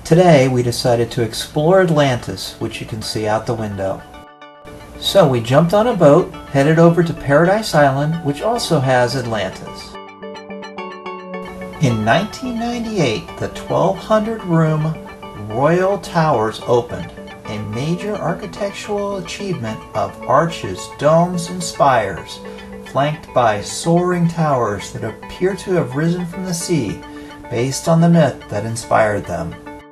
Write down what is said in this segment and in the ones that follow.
Today we decided to explore Atlantis, which you can see out the window. So we jumped on a boat, headed over to Paradise Island, which also has Atlantis. In 1998, the 1,200-room Royal Towers opened, a major architectural achievement of arches, domes, and spires, flanked by soaring towers that appear to have risen from the sea, based on the myth that inspired them.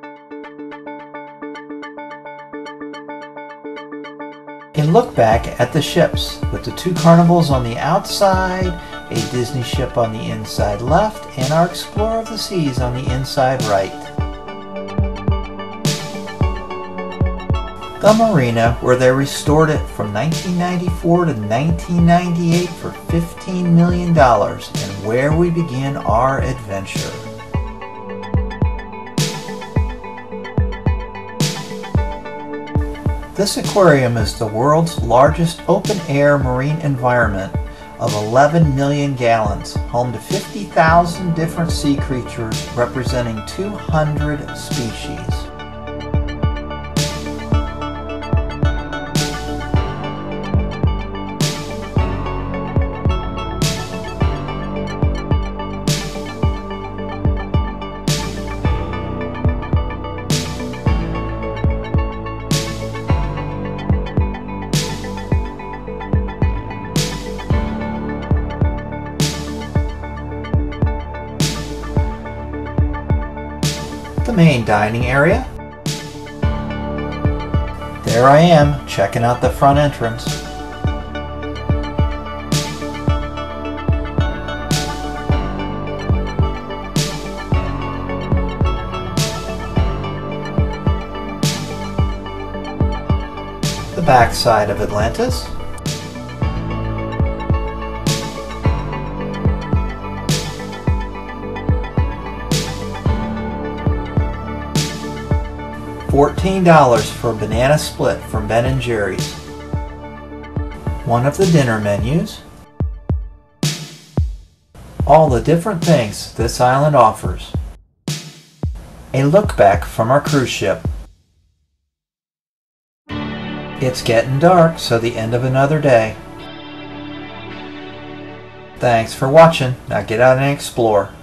A look back at the ships, with the two carnivals on the outside, a Disney ship on the inside left, and our Explorer of the Seas on the inside right. The marina, where they restored it from 1994 to 1998 for $15 million, and where we begin our adventure. This aquarium is the world's largest open-air marine environment of 11 million gallons, home to 50,000 different sea creatures representing 200 species. The main dining area. There I am, checking out the front entrance. The back side of Atlantis. $14 for a banana split from Ben & Jerry's. One of the dinner menus. All the different things this island offers. A look back from our cruise ship. It's getting dark, so the end of another day. Thanks for watching. Now get out and explore.